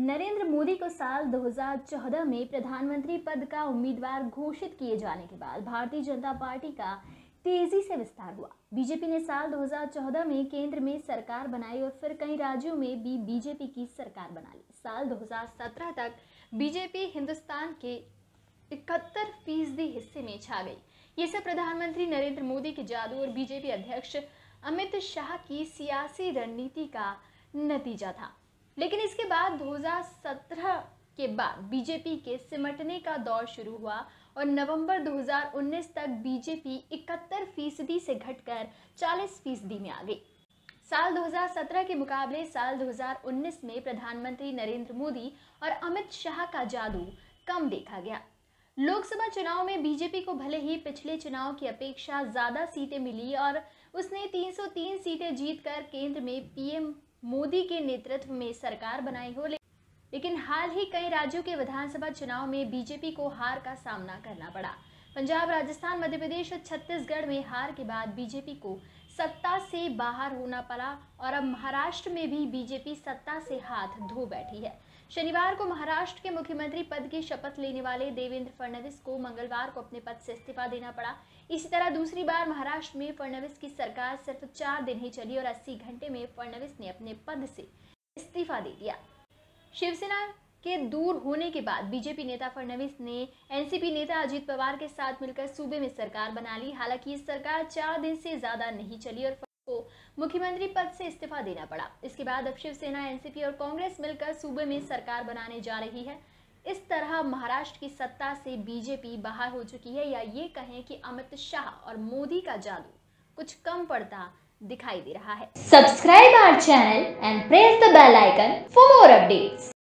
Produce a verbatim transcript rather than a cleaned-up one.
नरेंद्र मोदी को साल दो हज़ार चौदह में प्रधानमंत्री पद का उम्मीदवार घोषित किए जाने के बाद भारतीय जनता पार्टी का तेजी से विस्तार हुआ। बीजेपी ने साल दो हज़ार चौदह में केंद्र में सरकार बनाई और फिर कई राज्यों में भी बीजेपी की सरकार बना ली। साल दो हज़ार सत्रह तक बीजेपी हिंदुस्तान के इकहत्तर फीसदी हिस्से में छा गई। ये सब प्रधानमंत्री नरेंद्र मोदी के जादू और बीजेपी अध्यक्ष अमित शाह की सियासी रणनीति का नतीजा था। लेकिन इसके बाद दो हज़ार सत्रह के बाद बीजेपी के सिमटने का दौर शुरू हुआ और नवंबर दो हज़ार उन्नीस तक बीजेपी इकहत्तर फीसदी से घटकर चालीस फीसदी में आ गई। साल दो हज़ार सत्रह के मुकाबले साल दो हज़ार उन्नीस में प्रधानमंत्री नरेंद्र मोदी और अमित शाह का जादू कम देखा गया। लोकसभा चुनाव में बीजेपी को भले ही पिछले चुनाव की अपेक्षा ज्यादा सीटें मिली और उसने तीन सौ तीन सीटें जीतकर केंद्र में पीएम मोदी के नेतृत्व में सरकार बनाई हो, लेकिन हाल ही कई राज्यों के विधानसभा चुनाव में बीजेपी को हार का सामना करना पड़ा। पंजाब, राजस्थान, मध्य प्रदेश और छत्तीसगढ़ में हार के बाद बीजेपी को सत्ता से बाहर होना पड़ा और अब महाराष्ट्र में भी बीजेपी सत्ता से हाथ धो बैठी है। शनिवार को महाराष्ट्र के मुख्यमंत्री पद की शपथ लेने वाले देवेंद्र फडणवीस को मंगलवार को अपने पद से इस्तीफा देना पड़ा। इसी तरह दूसरी बार महाराष्ट्र में फडणवीस की सरकार सिर्फ चार दिन ही चली और अस्सी घंटे में फडणवीस ने अपने पद से इस्तीफा दे दिया। शिवसेना के दूर होने के बाद बीजेपी नेता फडणवीस ने एनसीपी नेता अजित पवार के साथ मिलकर सूबे में सरकार बना ली। हालांकि ये सरकार चार दिन से ज्यादा नहीं चली और को मुख्यमंत्री पद से इस्तीफा देना पड़ा। इसके बाद अब शिवसेना, एनसीपी और कांग्रेस मिलकर सूबे में सरकार बनाने जा रही है। इस तरह महाराष्ट्र की सत्ता से बीजेपी बाहर हो चुकी है, या ये कहें कि अमित शाह और मोदी का जादू कुछ कम पड़ता दिखाई दे रहा है। Subscribe our channel and press the bell icon for more updates.